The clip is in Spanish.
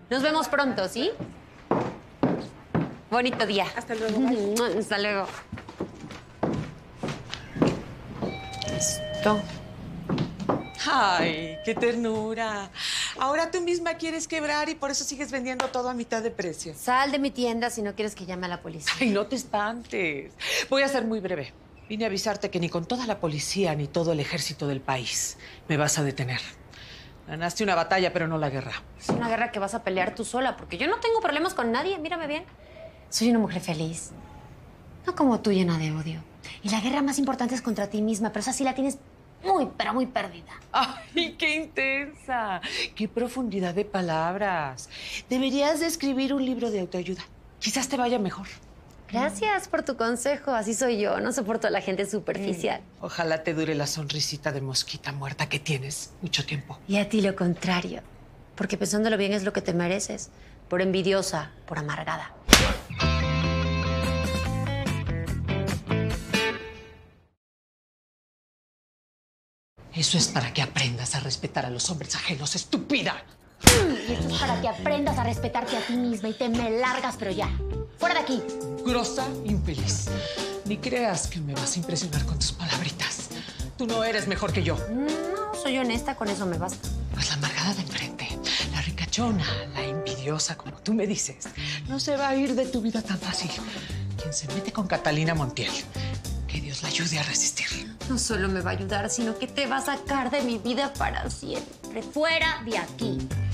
Nos vemos pronto, ¿sí? Bonito día. Hasta luego. Bye. Hasta luego. Esto. Ay, qué ternura. Ahora tú misma quieres quebrar y por eso sigues vendiendo todo a mitad de precio. Sal de mi tienda si no quieres que llame a la policía. Ay, no te espantes. Voy a ser muy breve. Vine a avisarte que ni con toda la policía ni todo el ejército del país me vas a detener. Ganaste una batalla, pero no la guerra. Es una guerra que vas a pelear tú sola, porque yo no tengo problemas con nadie, mírame bien. Soy una mujer feliz. No como tú, llena de odio. Y la guerra más importante es contra ti misma, pero esa sí la tienes muy, pero muy perdida. ¡Ay, qué intensa! ¡Qué profundidad de palabras! Deberías de escribir un libro de autoayuda. Quizás te vaya mejor. Gracias por tu consejo. Así soy yo. No soporto a la gente superficial. Ojalá te dure la sonrisita de mosquita muerta que tienes mucho tiempo. Y a ti lo contrario. Porque pensándolo bien es lo que te mereces. Por envidiosa, por amargada. Eso es para que aprendas a respetar a los hombres ajenos, estúpida. Y esto es para que aprendas a respetarte a ti misma y te me largas, pero ya. ¡Fuera de aquí! Grosa, infeliz. Ni creas que me vas a impresionar con tus palabritas. Tú no eres mejor que yo. No, soy honesta, con eso me basta. Pues la amargada de enfrente, la ricachona, la envidiosa, como tú me dices, no se va a ir de tu vida tan fácil. Quien se mete con Catalina Montiel, que Dios la ayude a resistir. No solo me va a ayudar, sino que te va a sacar de mi vida para siempre. ¡Fuera de aquí!